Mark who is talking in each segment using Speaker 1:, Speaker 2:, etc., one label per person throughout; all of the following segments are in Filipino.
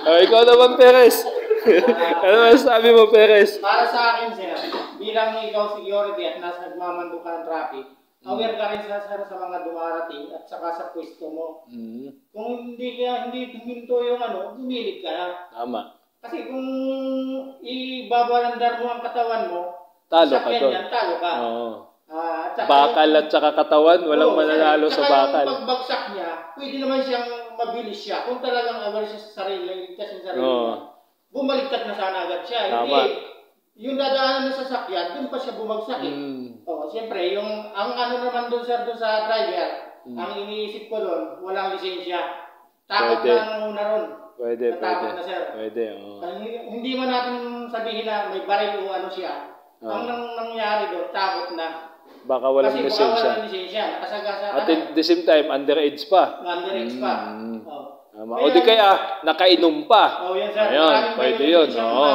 Speaker 1: Ikaw naman, Perez. Ano masasabi mo, Perez?
Speaker 2: Para sa akin, sir, bilang ikaw security at nasa nagmamando ka ng traffic, aware ka rin sa mga dumarating at saka sa pwesto mo. Kung hindi huminto yung bumilid ka na.
Speaker 1: Tama.
Speaker 2: Kasi kung ibabalandar mo ang katawan mo,
Speaker 1: talo ka doon.
Speaker 2: Talo ka.
Speaker 1: Oo. Bakal at saka katawan, walang mananalo sa bakal.
Speaker 2: Yung pagbagsak niya, pwede naman siyang mabilis siya. Kung talagang aware siya sa sarili, ligtas yung sarili niya, bumaliktad na sana agad siya.
Speaker 1: Tama.
Speaker 2: Hindi, yung dadaanan ng sasakyan, doon pa siya bumagsak eh. Siyempre, ang naman doon sir, doon sa driver, ang iniisip ko doon, walang lisensya. Takot na muna ron.
Speaker 1: Pwede.
Speaker 2: Na sir.
Speaker 1: Pwede,
Speaker 2: Hindi man natin sabihin na may baril o siya. Ang nangyari doon, takot na.
Speaker 1: Baka walang lisensya.
Speaker 2: Kasi walang lisensya.
Speaker 1: At at the same time, underage pa.
Speaker 2: Underage pa.
Speaker 1: O di kaya, nakainom pa.
Speaker 2: Yan sir.
Speaker 1: Ayan, pwede yun.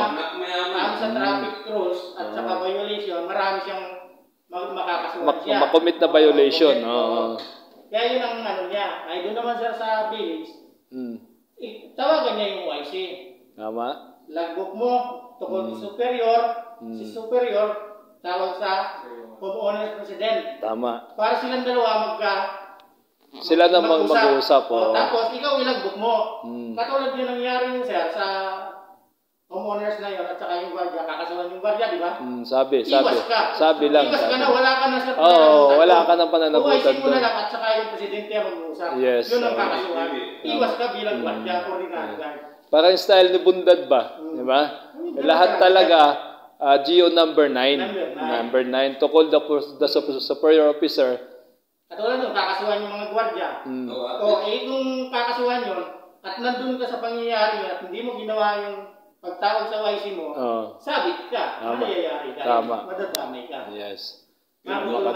Speaker 2: Sa traffic rules at saka violation, marami siyang makakasuhan siya.
Speaker 1: Makomit na violation.
Speaker 2: Kaya yun ang niya. Ay doon naman sir sa village, tawagan niya yung OIC.
Speaker 1: Tama.
Speaker 2: Logbook mo, tukol superior, si superior, tawag sa homeowner's president.
Speaker 1: Tama.
Speaker 2: Para silang dalawa
Speaker 1: sila namang mag-uusap.
Speaker 2: Tapos ikaw ilagbook mo. Katulad yun nangyari yun sir sa homeowners na yun at saka yung gwardiya. Kakasuhan yung gwardiya, di ba?
Speaker 1: Iwas ka
Speaker 2: na, wala ka na sa
Speaker 1: wala ka ng pananagutan
Speaker 2: doon. Mo na lang at saka yung presidente ang mag-uusap.
Speaker 1: Yes.
Speaker 2: Yun ang kakasuhan. Iwas ka bilang gwardiya o rin.
Speaker 1: Parang style ni Bundad ba? Di ba? Lahat talaga, GO number 9. Number 9. To call the superior officer.
Speaker 2: Katulad yun, kakasuhan yung mga gwardiya. Kung kakasuhan yun, at nandun ka sa pangyayari at hindi mo ginawa yung pagtawag sa YC mo, sabit ka, mangyayari ka, madadamay ka.
Speaker 1: Yes.
Speaker 2: Nagano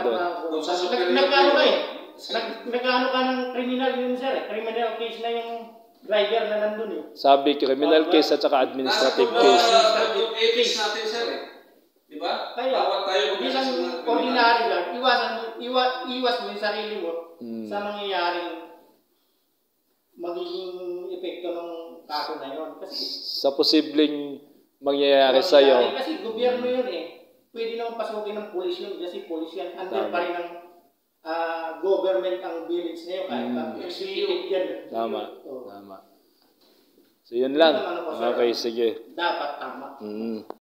Speaker 2: ka ng criminal yun sir, criminal case na yung driver na nandun eh.
Speaker 1: Sabi, criminal case at saka administrative case.
Speaker 3: Case natin sir eh. Diba?
Speaker 2: Kaya, bilang ordinary lang, iwas mo yung sarili mo sa mangyayaring magiging epekto ng kaso na yun. Kasi,
Speaker 1: sa posibleng mangyayari sa'yo.
Speaker 2: Kasi gobyerno yun eh. Pwede naman pasukin ng pulis yun kasi pulis yan. Under pa rin ng government ang village na yun. Kahit executive yan.
Speaker 1: Tama. So yun lang. Okay, sige.
Speaker 2: Dapat tama.